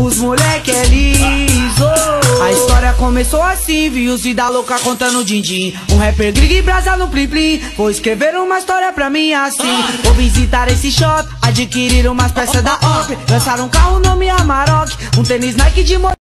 os moleque é liso. A história começou assim, vi os vida louca contando din-din. Um rapper grig e brasa no plim-plim. Vou escrever uma história pra mim assim. Vou visitar esse shop, adquirir umas peças da OP. Lançar um carro nome Amarok, um tênis Nike de